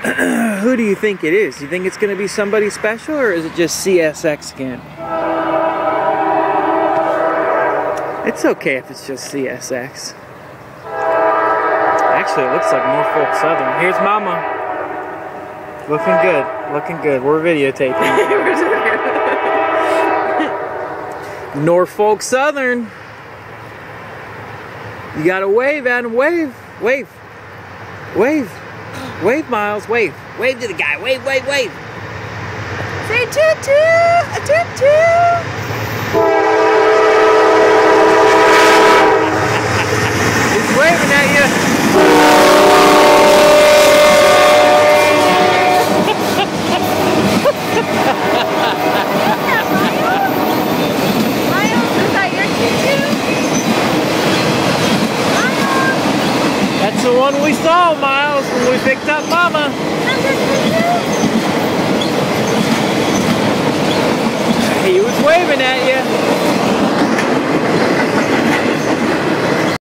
Who do you think it is? Do you think it's going to be somebody special, or is it just CSX again? It's okay if it's just CSX. Actually, it looks like Norfolk Southern. Here's Mama. Looking good. Looking good. We're videotaping. Norfolk Southern. You gotta wave at him. Wave. Wave. Wave. Wave, Miles. Wave. Wave to the guy. Wave, wave, wave. Say toot toot. A toot toot. He's waving at you. Miles, is that your toot-toot? That's the one we saw, Miles, when we picked up Mama. He was waving at you.